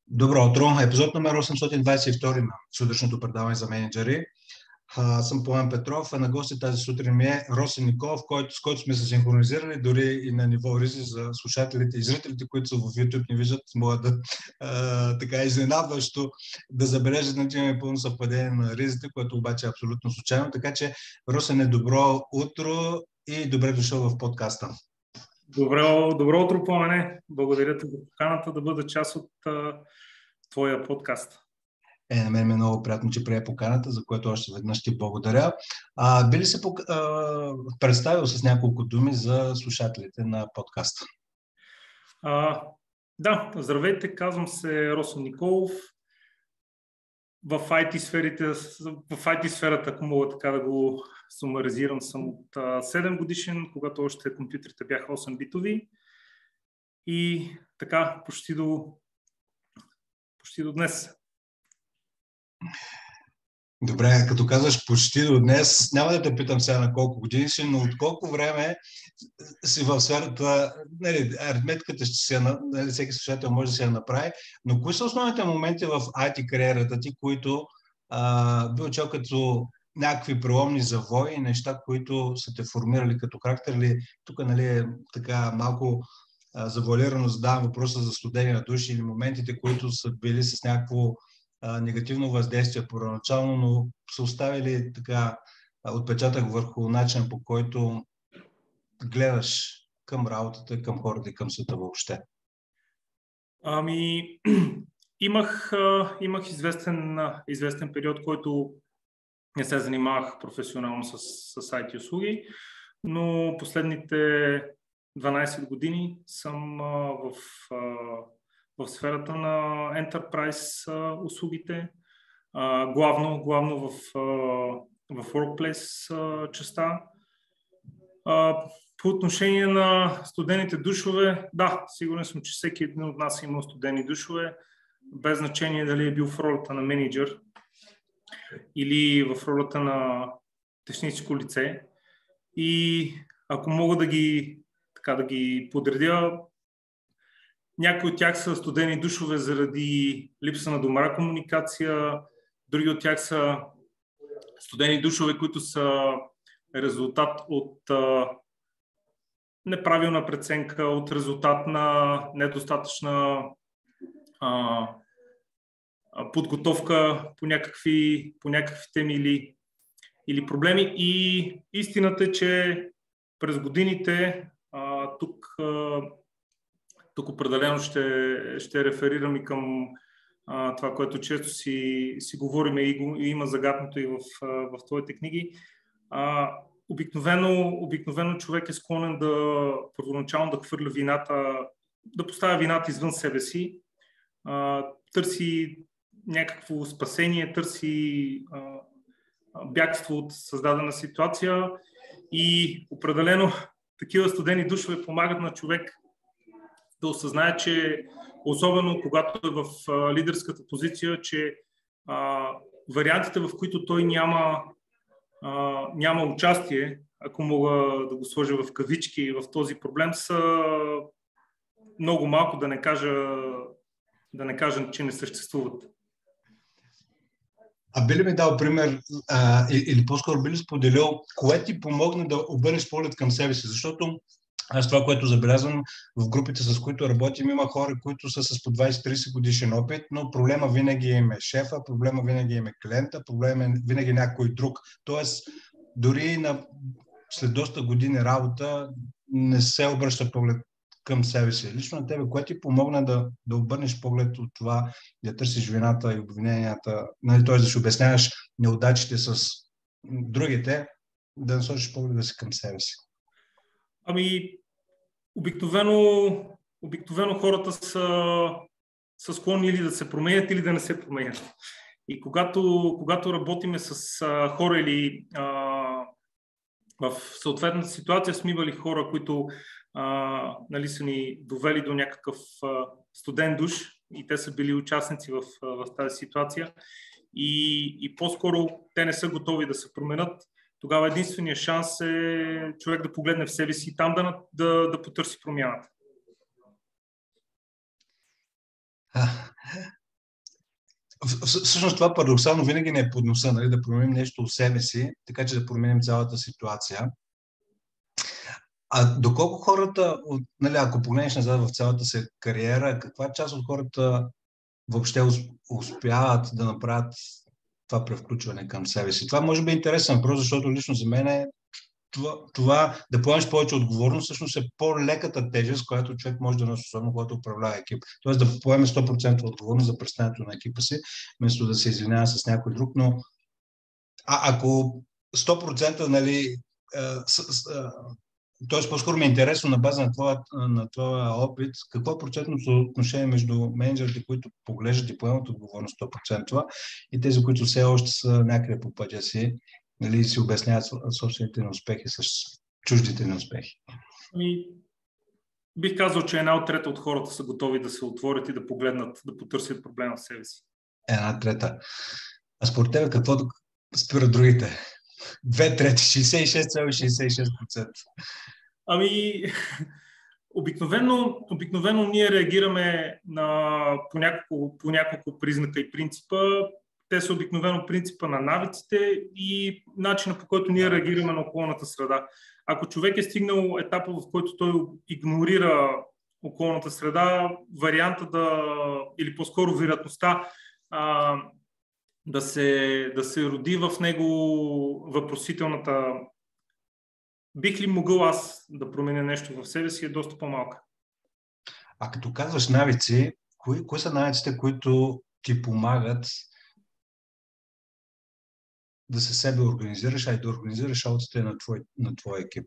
Добро утро! Епизод номер 822 на сутрешното предаване за менеджери. Аз съм Пламен Петров, а на гости тази сутрин ми е Росен Николов, с който сме се синхронизирали, дори и на ниво ризи за слушателите и зрителите, които са в YouTube не виждат, могат да така изненадващо да забележат, че имаме пълно съвпадение на ризите, което обаче е абсолютно случайно. Така че, Росен, добро утро и добре дошъл в подкаста. Добро утро, Пламене. Благодаря ти за поканата да бъда част от твоя подкаст. На мен е много приятно, че прие поканата, за което още веднъж ти благодаря. Би ли се представил с няколко думи за слушателите на подкаста? Да, здравейте, казвам се Росен Николов. В IT сферата, ако мога така да го сумаризирам, съм от 7 годишен, когато още компютрите бяха 8-битови. И така, почти до днес. Добре, като казваш почти до днес, няма да те питам сега на колко години си, но от колко време си в сферата, аритметиката ще си, всеки слушател може да се я направи, но кои са основните моменти в IT кариерата ти, които би учил като някакви преломни завои, неща, които са те формирали като характер, или тук е така малко завуалирано задавам въпроса за студени на души или моментите, които са били с някакво негативно въздействие първоначално, но са оставили така отпечатък върху начин, по който гледаш към работата, към хората и към света въобще. Имах известен период, който не се занимавах професионално с IT услуги, но последните 12 години съм в сферата на Enterprise услугите, главно в Workplace частта. По отношение на студените душове, да, сигурен съм, че всеки един от нас е имал студени душове, без значение дали е бил в ролята на менеджер или в ролята на техническо лице. И ако мога да ги подредя, някои от тях са студени душове заради липса на добра комуникация, други от тях са студени душове, които са резултат от неправилна преценка, от резултат на недостатъчна подготовка по някакви теми или проблеми. И истината е, че през годините тук определено ще реферирам и към това, което често си говорим и има загатнато и в твоите книги. Обикновено човек е склонен първоначално да хвърля вината, да поставя вината извън себе си, търси някакво спасение, търси бягство от създадена ситуация и определено такива студени душове помагат на човек да осъзнае, че особено когато е в лидерската позиция, че вариантите, в които той няма участие, ако мога да го сложа в кавички, в този проблем, са много малко, да не кажа, че не съществуват. Би ли ми дал пример, или по-скоро би ли споделил, кое ти помогна да обърнеш поглед към себе си? Защото аз това, което забелязвам в групите, с които работим, има хора, които са с по 20-30 годишен опит, но проблема винаги им е шефа, проблема винаги им е клиента, проблема е винаги някой друг. Тоест, дори след доста години работа не се обръща поглед към себе си. Лично на тебе, кое ти помогна да обърнеш поглед от това, да търсиш вината и обвиненията, т.е. да ще обясняваш неудачите с другите, да насочиш погледа си към себе си? Обикновено хората са склонни или да се променят, или да не се променят. И когато работиме с хора или в съответната ситуация сме имали хора, които са ни довели до някакъв студен душ и те са били участници в тази ситуация и по-скоро те не са готови да се променят, тогава единственият шанс е човек да погледне в себе си и там да потърси промяната. Всъщност това парадоксално винаги не е под носа, нали, да променим нещо от себе си, така че да променим цялата ситуация. А доколко хората, нали, ако погледнеш назад в цялата си кариера, каква част от хората въобще успяват да направят това превключване към себе си? Това може би е интересен въпрос, защото лично за мен е това да поемеш повече отговорност, всъщност е по-леката тежест, която човек може да носи, особено когато управлява екип. Тоест да поеме 100% отговорност за представянето на екипа си, вместо да се извинява с някой друг, но ако 100% нали, т.е. по-скоро ми е интересно на база на твоя опит, какво е процентното отношение между менеджерите, които поглеждат и поемат отговорност 100% и тези, които все още са някъде по пътя си, нали, си обясняват собствените неуспехи с чуждите неуспехи? Бих казал, че 1/3 от хората са готови да се отворят и да погледнат, да потърсят проблема в себе си. 1/3. А според тебе какво спира другите? 2/3, 66,66%. Обикновено ние реагираме по няколко признака и принципа. Те са обикновено принципа на навиците и начина, по който ние реагираме на околната среда. Ако човек е стигнал етапа, в който той игнорира околната среда, варианта или по-скоро вероятността да се роди в него въпросителната бих ли могъл аз да променя нещо в себе си, е доста по-малка. А като казваш навици, кои са навиците, които ти помагат да се себе организираш, а и да организираш работите на твой екип?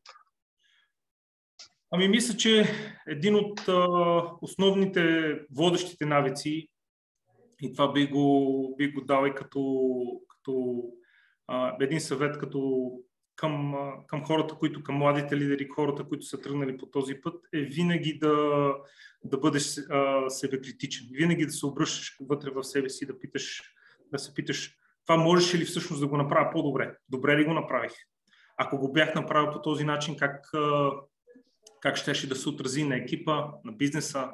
Мисля, че един от основните водещите навици, и това би го дал и като един съвет към хората, към младите лидери, хората, които са тръгнали по този път, е винаги да бъдеш себекритичен. Винаги да се обръщаш вътре в себе си, да се питаш, това можеш ли всъщност да го направя по-добре? Добре ли го направих? Ако го бях направил по този начин, как щеше да се отрази на екипа, на бизнеса?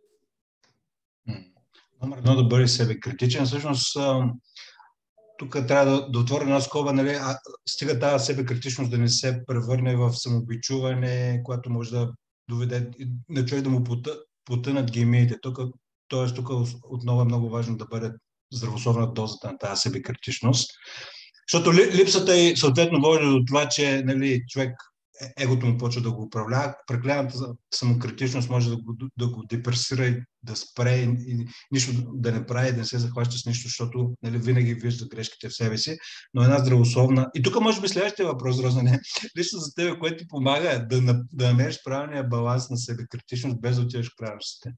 Номер 1 да бъде себекритичен. Всъщност, тук трябва да отворя една скоба, нали, стига тази себекритичност да не се превърне в самобичуване, което може да доведе на човек да му потънат геймиите. Тук отново е много важно да бъде здравословна дозата на тази себекритичност. Защото липсата и съответно води до това, че нали, човек егото му почва да го управлява. Прекалената самокритичност може да го депресира и да спре и нищо да не прави, да не се захваща с нищо, защото нали, винаги вижда грешките в себе си. Но една здравословна... И тук може би следващия въпрос, Розане, лично за тебе, което ти помага да намериш правилния баланс на себекритичност, без да отидеш в крайностите.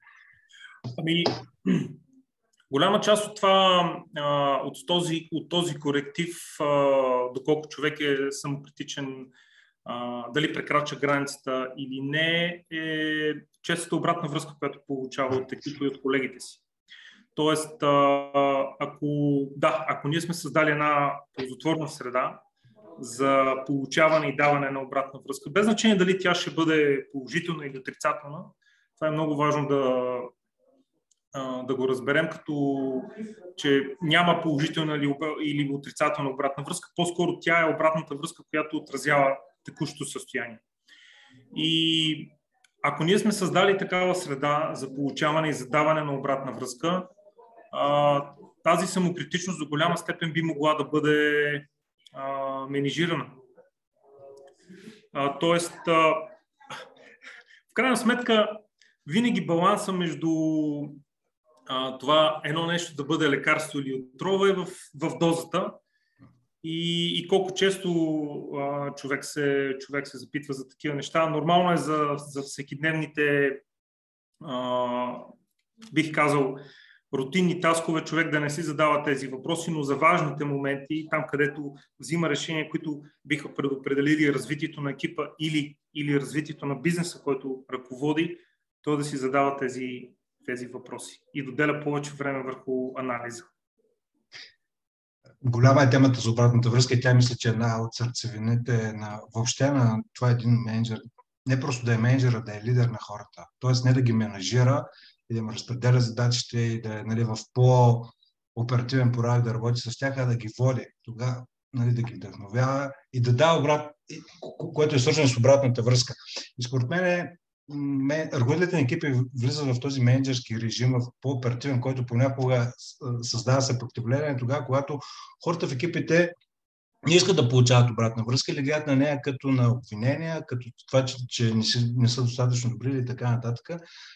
Голяма част от това, от този коректив, доколко човек е самокритичен, дали прекрача границата или не, е честата обратна връзка, която получава от екипа и от колегите си. Тоест, ако ние сме създали една ползотворна среда за получаване и даване на обратна връзка, без значение дали тя ще бъде положителна или отрицателна, това е много важно да го разберем, че няма положителна или отрицателна обратна връзка, по-скоро тя е обратната връзка, която отразява текущото състояние. И ако ние сме създали такава среда за получаване и задаване на обратна връзка, тази самокритичност до голяма степен би могла да бъде менижирана. Тоест, в крайна сметка, винаги баланса между това едно нещо да бъде лекарство или отрова е в дозата и колко често човек се запитва за такива неща. Нормално е за всекидневните, бих казал, рутинни таскове човек да не си задава тези въпроси, но за важните моменти, там където взима решения, които биха предопределили развитието на екипа или развитието на бизнеса, който ръководи, той да си задава тези въпроси и да отделя повече време върху анализа. Голяма е темата за обратната връзка и тя мисля, че една от сърцевините въобще на това един менеджер, не просто да е менеджер, а да е лидер на хората. Тоест не да ги менажира и да им разпределя задачите и да е нали, в оперативен порядък да работи с тях, а да ги води. Тогава, нали, да ги вдъхновява и да дава което е свързано с обратната връзка. И според мен ръководителите на екипи влизат в този менеджерски режим, в по-оперативен, който понякога създава съпротивление, тогава, когато хората в екипите не искат да получават обратна връзка или гледат на нея като на обвинения, като това, че не са достатъчно добри и така нататък.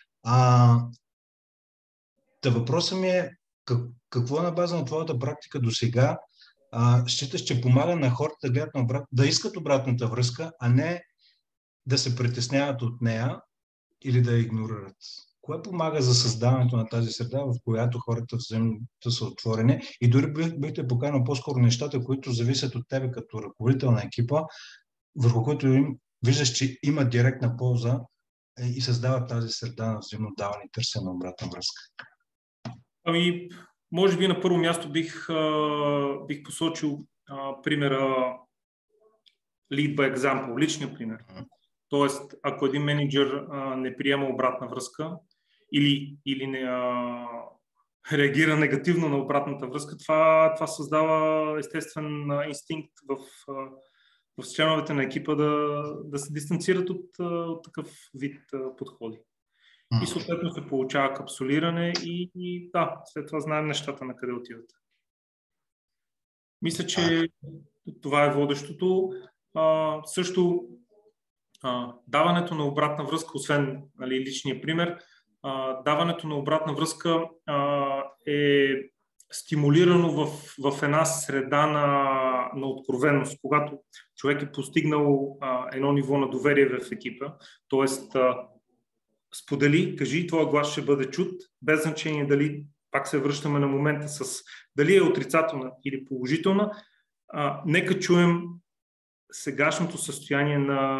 Въпросът ми е какво е на база на твоята практика до сега считаш, че помага на хората да гледат да искат обратната връзка, а не да се притесняват от нея или да я игнорират? Кое помага за създаването на тази среда, в която хората взаимно са отворени и дори бихте поканал по-скоро нещата, които зависят от тебе като ръководител на екипа, върху които виждаш, че има директна полза и създават тази среда на взаимно даване и търсене на обратна връзка? Ами, може би на първо място бих посочил примера lead by example, личния пример. Тоест, ако един менеджер не приема обратна връзка или не реагира негативно на обратната връзка, това създава естествен инстинкт в членовете на екипа да се дистанцират от такъв вид подходи. И съответно се получава капсулиране и да, след това знаем нещата на къде отиват. Мисля, че това е водещото. Също даването на обратна връзка, освен, нали, личния пример, даването на обратна връзка е стимулирано в една среда на откровеност, когато човек е постигнал едно ниво на доверие в екипа, т.е. сподели, кажи, твоя глас ще бъде чут, без значение дали, пак се връщаме на момента дали е отрицателна или положителна, нека чуем сегашното състояние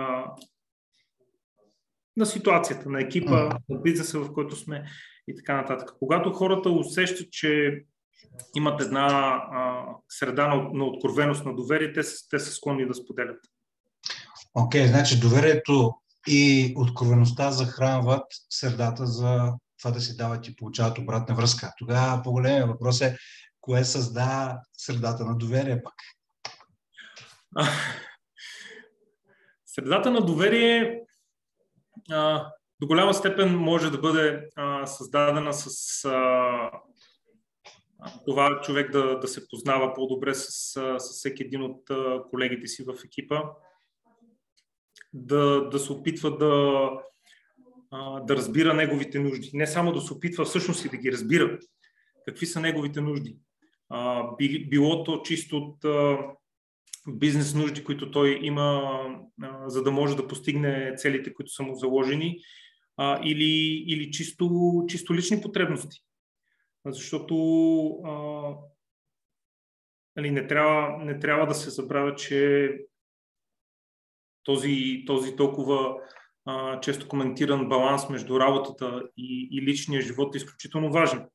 на ситуацията, на екипа, на бизнеса, в който сме и така нататък. Когато хората усещат, че имат една среда на откровеност, на доверие, те са склонни да споделят. Окей, значи доверието и откровеността захранват средата за това да си дават и получават обратна връзка. Тогава по-големия въпрос е, кое създава средата на доверие пък? Средата на доверие до голяма степен може да бъде създадена с това човек да се познава по-добре с всеки един от колегите си в екипа, да се опитва да разбира неговите нужди. Не само да се опитва, всъщност и да ги разбира. Какви са неговите нужди? Било то чисто от бизнес нужди, които той има, за да може да постигне целите, които са му заложени, или чисто лични потребности. Защото не трябва да се забравя, че този толкова често коментиран баланс между работата и личния живот е изключително важен.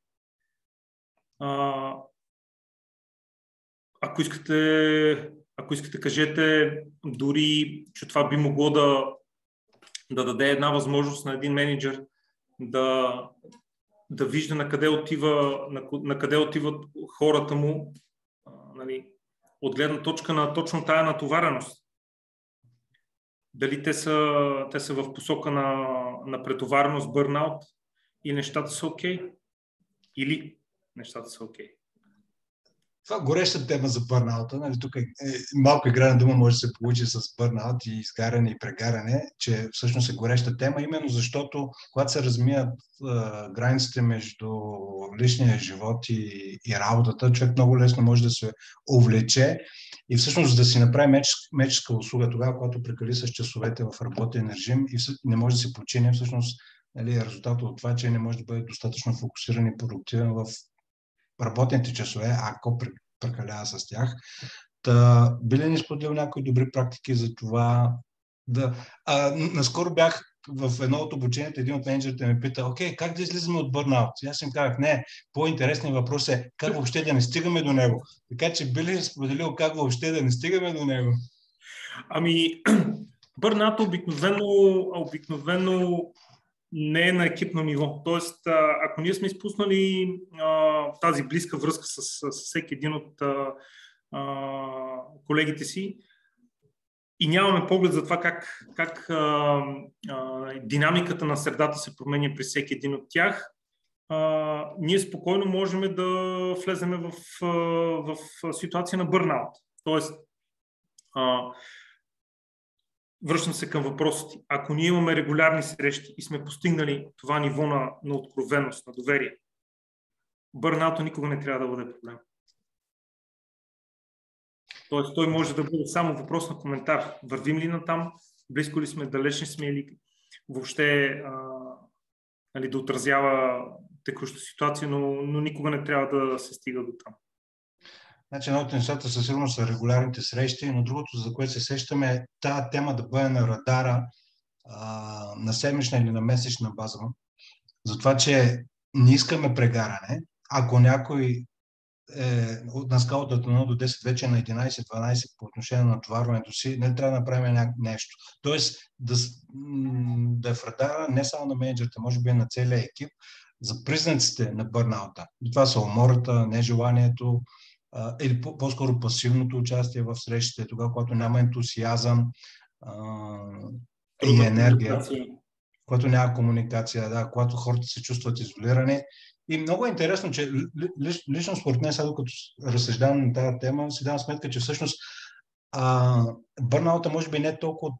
Ако искате, кажете дори, че това би могло да даде една възможност на един менеджер да вижда на къде отиват хората му, нали, от гледна точка на точно тая натовареност. Дали те са в посока на претовареност, бърнаут и нещата са окей? Или нещата са окей? Това гореща тема за бърнаута, нали, тук малко игра на дума може да се получи с бърнаут и изгаряне и прегаряне, че всъщност е гореща тема, именно защото когато се размият границите между личния живот и работата, човек много лесно може да се увлече и всъщност да си направи меческа услуга тогава, когато прекали с часовете в работен режим и не може да се почине, всъщност, нали, резултатът от това, че не може да бъде достатъчно фокусиран и продуктивен в работните часове, ако прекалява с тях. Би ли ни споделил някои добри практики за това? Наскоро бях в едно от обученията, един от менеджерите ме пита, окей, как да излизаме от бърнаут? И аз им казах, не, по-интересният въпрос е как въобще да не стигаме до него. Така че би ли ни споделил как въобще да не стигаме до него? Ами, бърнаут обикновено не е на екипно ниво. Тоест, ако ние сме изпуснали тази близка връзка с всеки един от колегите си и нямаме поглед за това как динамиката на средата се променя при всеки един от тях, ние спокойно можем да влезем в ситуация на бърнаут. Тоест, връщам се към въпросите. Ако ние имаме регулярни срещи и сме постигнали това ниво на откровеност, на доверие, бърнаута никога не трябва да бъде проблем. Тоест, той може да бъде само въпрос на коментар. Вървим ли натам, близко ли сме, далеч ли сме или въобще да отразява текуща ситуация, но никога не трябва да се стига до там. Значи, едно от нещата със сигурност са регулярните срещи, но другото, за което се сещаме, е тази тема да бъде на радара на седмична или на месечна база. За това, че не искаме прегаране. Ако някой на скалата от 1 до 10 вече на 11-12 по отношение на натоварването си, не трябва да направим нещо. Тоест да е в радара не само на менеджерите, може би на целия екип, за признаците на бърнаута. Това са умората, нежеланието, или по-скоро пасивното участие в срещите, тогава, когато няма ентусиазъм и енергия, когато няма комуникация, когато хората се чувстват изолирани. И много е интересно, че лично според мен, сега докато разсъждавам на тази тема, си давам сметка, че всъщност бърнаута може би не толкова.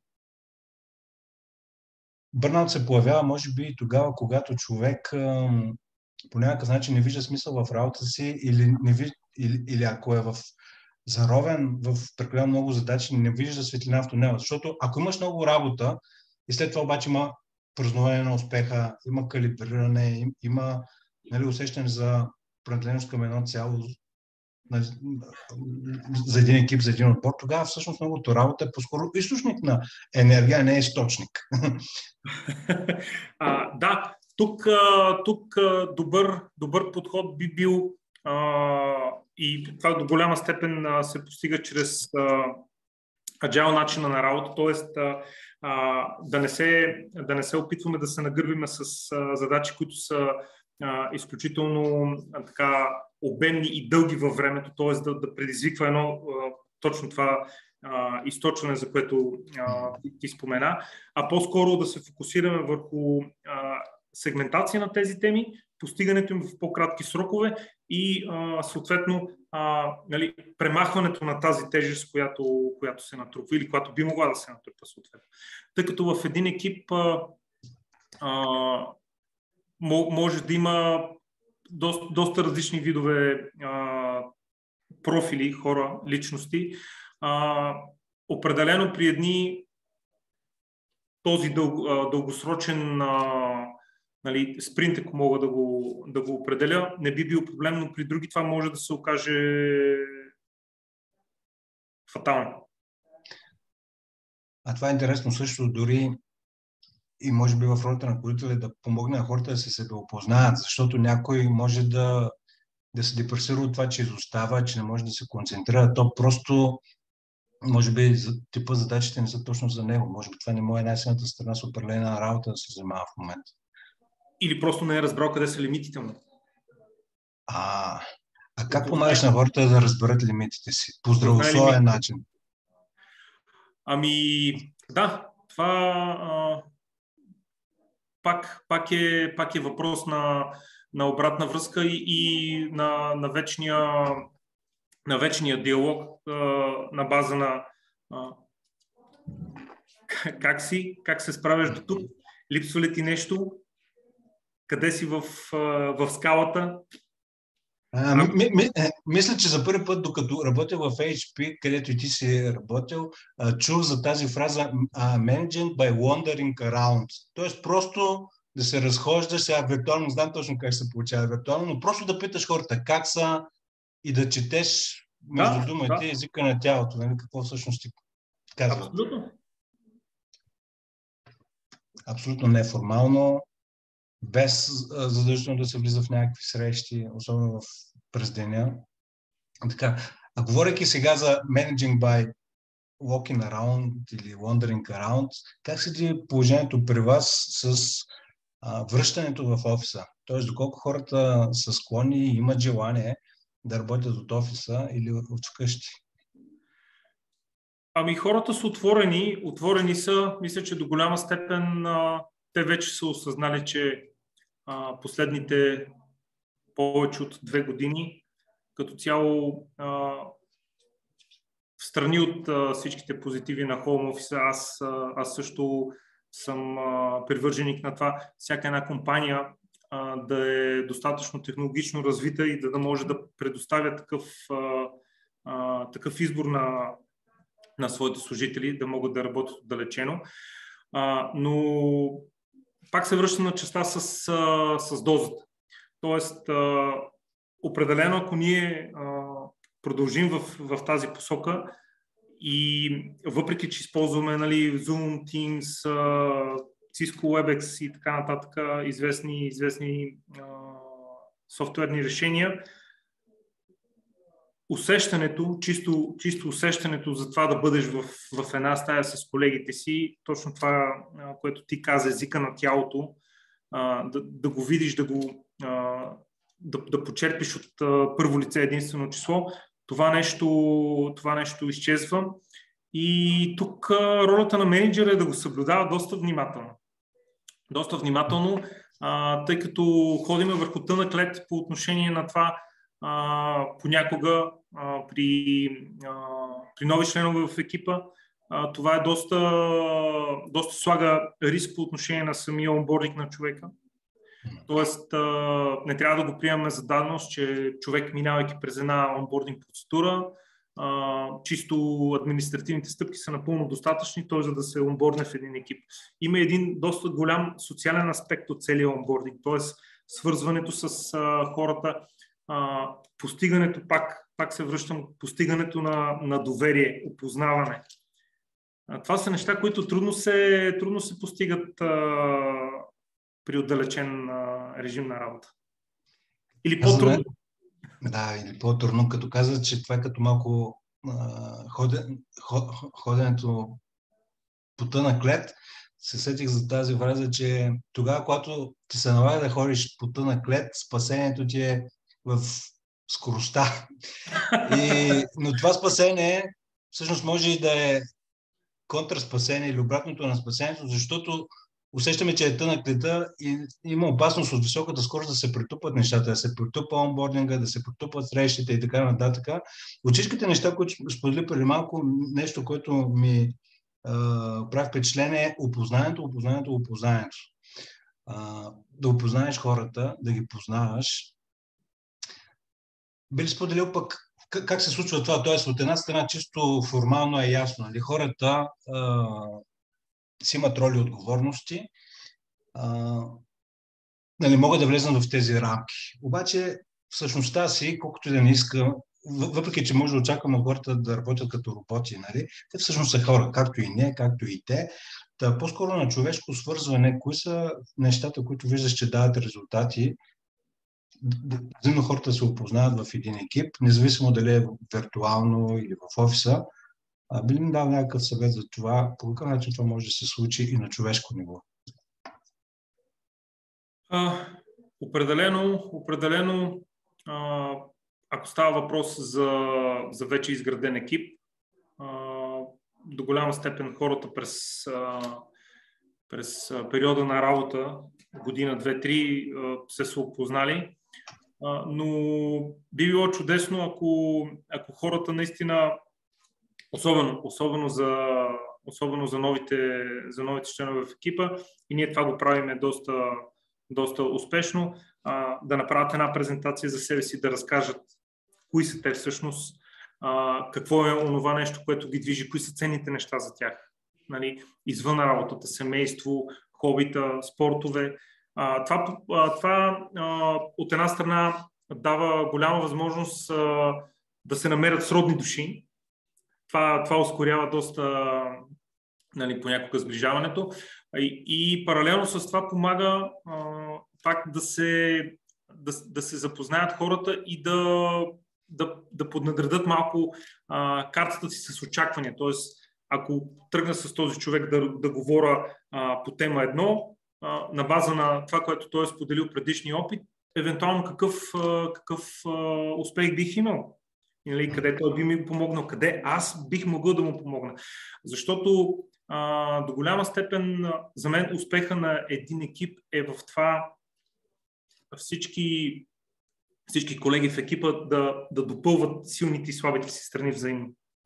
Бърнаут се появява може би и тогава, когато човек по някакъв начин не вижда смисъл в работата си или ако е заровен в прекалено много задачи, не вижда светлина в тунела. Защото ако имаш много работа и след това обаче има празнуване на успеха, има калибриране, има усещане за принадлежност към едно цяло, за един екип, за един отбор, тогава всъщност многото работа е по-скоро източник на енергия, а не източник. Да, тук добър подход би бил и това до голяма степен се постига чрез agile начина на работа, т.е. да не се опитваме да се нагърбиме с задачи, които са изключително така обемни и дълги във времето, т.е. да предизвиква едно точно това източване, за което ти спомена, а по-скоро да се фокусираме върху сегментация на тези теми, постигането им в по-кратки срокове и съответно премахването на тази тежест, която се натрупва или която би могла да се натрупа съответно. Тъй като в един екип може да има доста различни видове профили, хора, личности. Определено при едни този дългосрочен спринт, ако мога да го определя, не би бил проблем, но при други това може да се окаже фатално. А това е интересно също, дори и може би в ролята на ръководителя да помогне на хората да се себеопознаят, защото някой може да се депресира от това, че изостава, че не може да се концентрира. То просто, може би, типа задачите не са точно за него. Може би това не може най-силната страна с определена работа да се занимава в момента. Или просто не е разбрал къде са лимитите му. А как помагаш на хората да разберат лимитите си? По здравословен начин. Да, това пак е въпрос на обратна връзка и на вечния диалог на база на как се справяш до тук, липсва ли ти нещо, къде си в скалата. Мисля, че за първи път, докато работя в HP, където и ти си работил, чух за тази фраза managing by wandering around. Тоест просто да се разхождаш, сега виртуално, не знам точно как се получава виртуално, но просто да питаш хората как са и да четеш между думите езика на тялото, нали, какво всъщност ти казват. Абсолютно. Абсолютно неформално, без задължително да се влиза в някакви срещи, особено през деня. Така, а говорейки сега за managing by walking around или wandering around, как седи положението при вас с връщането в офиса. Тоест, доколко хората са склонни и имат желание да работят от офиса или от вкъщи. Ами хората са отворени са, мисля, че до голяма степен те вече са осъзнали, че последните повече от 2 години като цяло встрани от всичките позитиви на Home Office, аз също съм привърженик на това всяка една компания да е достатъчно технологично развита и да може да предоставя такъв избор на своите служители, да могат да работят отдалечено. Но пак се връщам на частта с дозата. Тоест, определено, ако ние продължим в тази посока и въпреки, че използваме Zoom, Teams, Cisco WebEx и така нататък, известни софтуерни решения, усещането, чисто усещането за това да бъдеш в една стая с колегите си, точно това, което ти каза, езика на тялото, да го видиш, да почерпиш от първо лице единствено число, това нещо изчезва. И тук ролята на менеджера е да го съблюдава доста внимателно, тъй като ходиме върху тънък лед по отношение на това, понякога при нови членове в екипа, това е доста слага риск по отношение на самия онбординг на човека. Тоест, не трябва да го приемаме за даденост, че човек, минавайки през една онбординг процедура, чисто административните стъпки са напълно достатъчни, т.е. за да се онбордне в един екип. Има един доста голям социален аспект от целия онбординг, т.е. свързването с хората, постигането, пак се връщам, постигането на доверие, опознаване. Това са неща, които трудно се постигат при отдалечен режим на работа. Или по-трудно. Да, или по-трудно, като казват, че това е като малко ходенето по тънък лед. Се сетих за тази фраза, че тогава, когато ти се налага да ходиш по тънък лед, спасението ти е в скоростта. Но това спасение всъщност може и да е контрспасение или обратното на спасението, защото усещаме, че е тънък леда и има опасност от високата скорост да се претупат нещата, да се претупа онбординга, да се претупат срещите и така нататък. От всичките неща, които сподели преди малко, нещо, което ми прави впечатление е опознанието. Да опознаеш хората, да ги познаваш. Би ли споделил пък как се случва това? Тоест, от една страна чисто формално е ясно. Нали? Хората си имат роли и отговорности, нали, могат да влезнат в тези рамки. Обаче, в същността си, колкото и да не иска, въпреки че може да очакваме хората да работят като роботи, нали, те всъщност са хора, както и не, както и те. Та, по-скоро на човешко свързване, кои са нещата, които виждаш, че дават резултати, взаимно хората се опознават в един екип, независимо дали е виртуално или в офиса. Би ли ми дал някакъв съвет за това, по какъв начин това може да се случи и на човешко ниво? Определено, ако става въпрос за вече изграден екип, до голяма степен хората през периода на работа, година, 2-3, се опознали, но би било чудесно, ако хората наистина, особено за новите членове в екипа, и ние това го правиме доста успешно, да направят една презентация за себе си, да разкажат кои са те всъщност, какво е онова нещо, което ги движи, кои са ценните неща за тях. Нали, извън работата, семейство, хобита, спортове. Това от една страна дава голяма възможност да се намерят сродни души. Това ускорява доста, нали, понякога сближаването. И паралелно с това помага пак да се запознаят хората и да поднадредат малко картата си с очаквания. Тоест, ако тръгна с този човек да говоря по тема 1, на база на това, което той е споделил предишния опит, евентуално какъв успех бих имал. Или къде той би ми помогнал, къде аз бих могъл да му помогна. Защото до голяма степен за мен успеха на един екип е в това всички колеги в екипа да допълват силните и слабите си страни взаимно.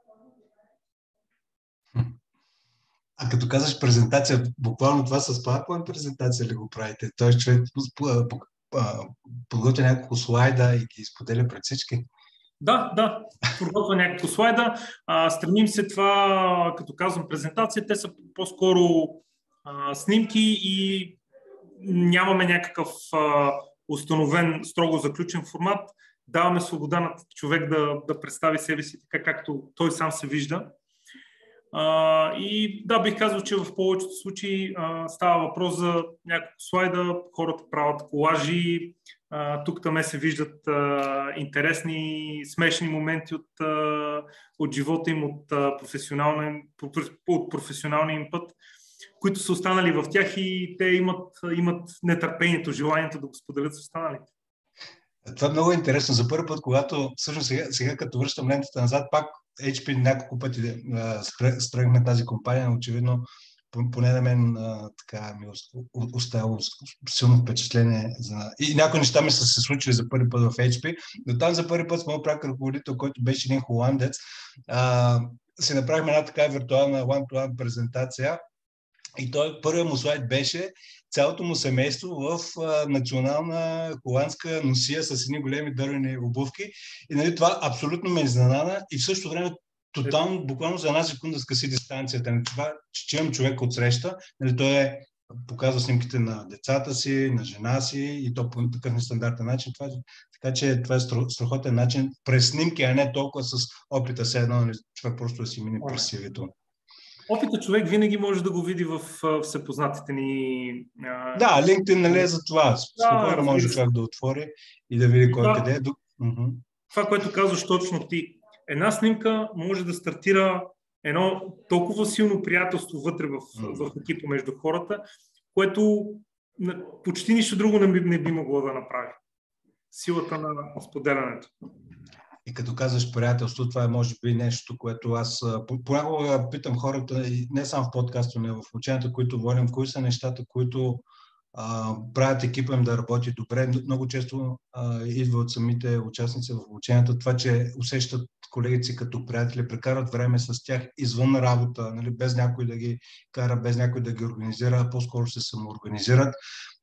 А като казваш презентация, буквално това с PowerPoint презентация ли го правите? Той човек подготвя няколко слайда и ги споделя пред всички? Да, подготвя няколко слайда. Стремим се това, като казвам презентация, те са по-скоро снимки и нямаме някакъв установен, строго заключен формат. Даваме свобода на човек да представи себе си така, както той сам се вижда. И да, бих казал, че в повечето случаи става въпрос за няколко слайда, хората правят колажи, тук-таме се виждат интересни, смешни моменти от живота им, от професионалния им път, които са останали в тях и те имат нетърпението, желанието да го споделят с останалите. Това е много интересно. За първи път, когато всъщност сега като връщам лентата назад, пак HP няколко пъти стръгна тази компания, но очевидно поне на мен така ми оставило силно впечатление. И някои неща ми са се случили за първи път в HP, но там за първи път с моят пряк ръководител, който беше един холандец, си направихме една така виртуална one-to-one презентация и първият му слайд беше цялото му семейство в национална холандска носия с едни големи дървени обувки. И нали, това абсолютно ме изненада и в същото време тотално, буквално за една секунда скъси дистанцията. Това, че имам човек от среща, нали, той показва снимките на децата си, на жена си и то по такъв нестандартен начин. Така че това е страхотен начин през снимки, а не толкова с опита се едно, нали, човек просто да си мине през CV-то. Опитът човек винаги може да го види в всепознатите ни... Да, LinkedIn, нали, е за това. Спокойно може човек да отвори и да види кой къде е. Това, което казваш точно ти. Една снимка може да стартира едно толкова силно приятелство вътре в екипа между хората, което почти нищо друго не би могло да направи. Силата на споделянето. И като казваш приятелство, това е може би нещо, което аз понякога питам хората, не само в подкаста, но и в ученията, които водим, кои са нещата, които правят екипа им да работи добре. Много често идва от самите участници в обученията това, че усещат колегите си като приятели, прекарат време с тях извън работа, нали, без някой да ги кара, без някой да ги организира, а по-скоро се самоорганизират.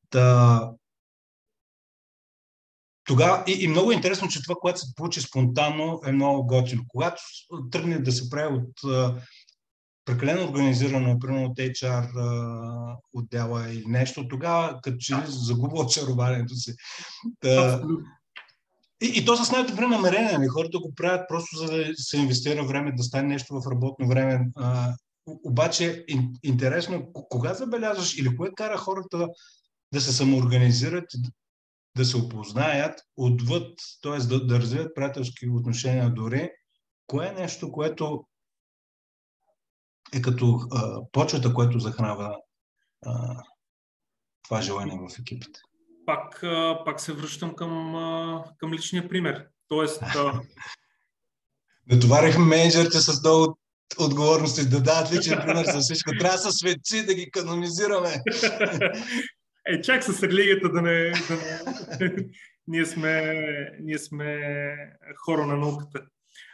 Тогава и много интересно, че това, което се получи спонтанно, е много готино. Когато тръгне да се прави от прекалено организирано, примерно от HR отдела или нещо, тогава като че ли загубва очарованието си. И то с най-добре намерение. Нали? Хората го правят просто за да се инвестира време, да стане нещо в работно време. Обаче интересно, кога забелязваш или кое кара хората да се самоорганизират, да се опознаят отвъд, т.е. да развият приятелски отношения дори, кое е нещо, което е като почвата, което захранва това желание в екипите? Пак се връщам към личния пример. Тоест... Натоварихме менеджерите с много отговорности да дадат личен пример за всичко. Трябва да са светци, да ги канонизираме. Чак с религията да не... Ние сме хора на науката.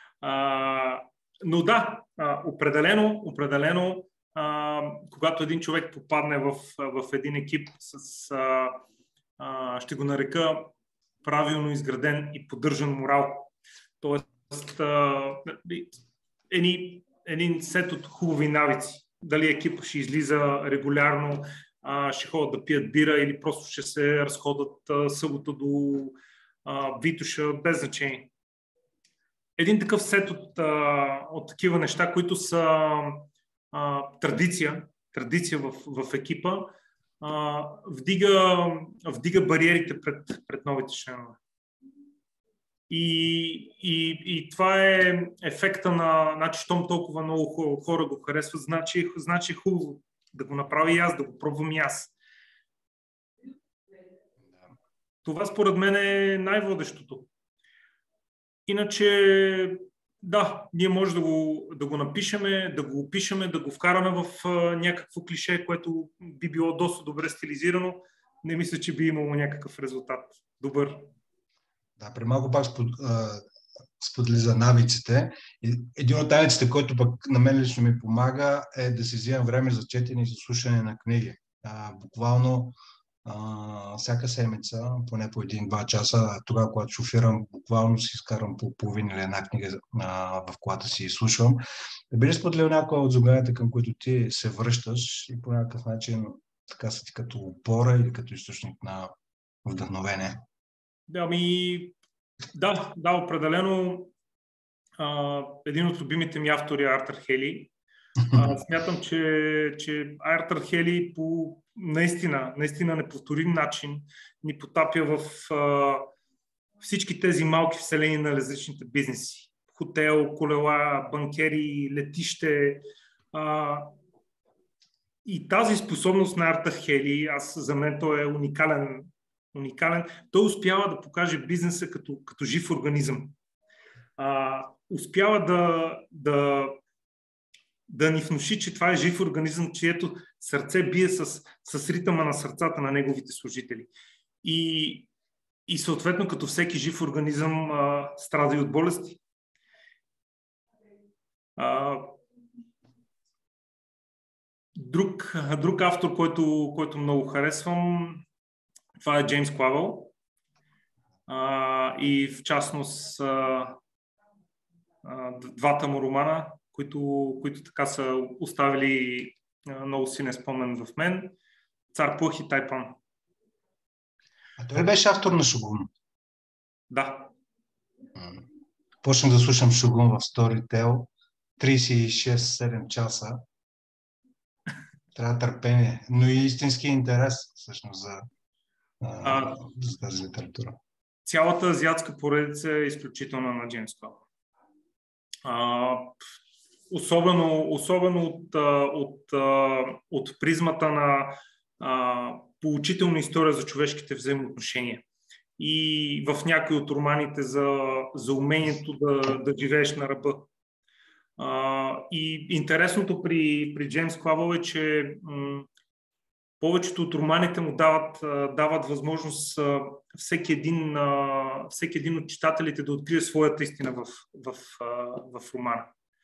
Но да, определено, когато един човек попадне в един екип с, ще го нарека, правилно изграден и поддържан морал, т.е. един сет от хубави навици. Дали екипът ще излиза регулярно, ще ходят да пият бира или просто ще се разходят събота до Витоша, без значение. Един такъв сет от такива неща, които са традиция в екипа, вдига бариерите пред новите членове. И това е ефекта на, значи, щом толкова много хора го харесват, значи е хубаво да го направя и аз, да го пробвам и аз. Това според мен е най-водещото. Иначе, да, ние може да го напишеме, да го опишеме, да го вкараме в някакво клише, което би било доста добре стилизирано. Не мисля, че би имало някакъв резултат. Добър. Да, при малко пак сподели за навиците. И един от навиците, който пък на мен лично ми помага, е да си взимам време за четене и за слушане на книги. Буквално всяка седмица, поне по 1-2 часа, тогава, когато шофирам, буквално си изкарам по половина или една книга в колата си и слушам. Да би ли споделил някоя от заглавията, към които ти се връщаш и по някакъв начин така са ти като опора или като източник на вдъхновение? Да, определено. Един от любимите ми автори е Артър Хели. Смятам, че Артър Хели по наистина неповторим начин ни потапя в всички тези малки вселени на различните бизнеси. Хотел, колела, банкери, летище. И тази способност на Артър Хели, за мен той е уникален. Той успява да покаже бизнеса като жив организъм. Успява да ни внуши, че това е жив организъм, чието сърце бие с ритъма на сърцата на неговите служители. И съответно, като всеки жив организъм, страда и от болести. Друг автор, който много харесвам, това е Джеймс Клавел. И в частност двата му романа, които така са оставили много силен спомен в мен. Цар Плъх и Тайпан. А той беше автор на Шогун? Да. Почнах да слушам Шогун в Storytel. 36-7 часа. Трябва търпение, но и истински интерес всъщност за тази литература. Цялата азиатска поредица е изключителна на Джеймс Клавел. Особено от призмата на поучителна история за човешките взаимоотношения. И в някои от романите за умението да живееш на ръба. И интересното при Джеймс Клавел е, че повечето от романите му дават възможност всеки един от читателите да открие своята истина в романа.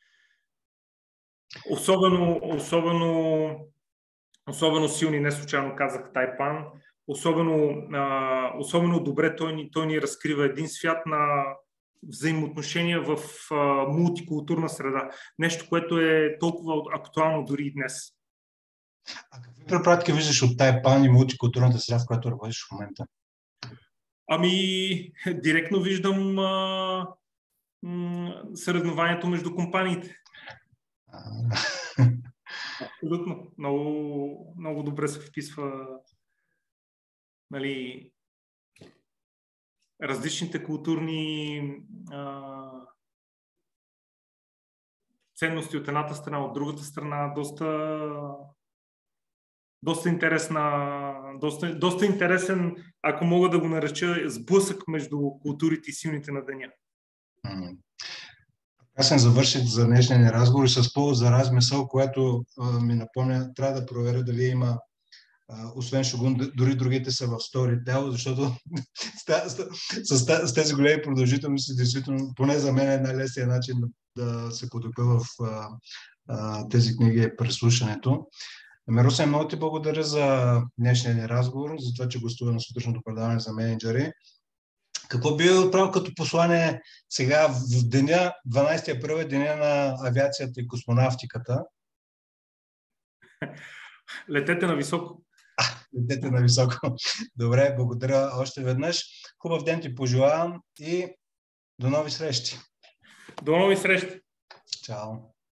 Особено силни, не случайно казах Тайпан, особено добре той ни разкрива един свят на взаимоотношения в мултикултурна среда. Нещо, което е толкова актуално дори и днес. А какви препратки виждаш от Тайпан и мултикултурната среда, в която работиш в момента? Директно виждам съревнованието между компаниите. Абсолютно. Много, много добре се вписва, нали, различните културни ценности от едната страна, от другата страна, доста интересен, ако мога да го нареча, сблъсък между културите и силните на деня. Аз съм завърших за днешния ни разговор с повод за размисъл, което ми напомня, трябва да проверя дали има, освен Шогун, дори другите са в Storytel, защото с тези големи продължителности, действително, поне за мен е най-лесният начин да се потопя в тези книги е преслушането. Росен, много ти благодаря за днешния ни разговор, за това, че гостува на сутрешното предаване за мениджъри. Какво би отправил като послание сега в деня, 12 април е деня на авиацията и космонавтиката? Летете на високо. Летете на високо. Добре, благодаря още веднъж. Хубав ден ти пожелавам и до нови срещи. До нови срещи. Чао.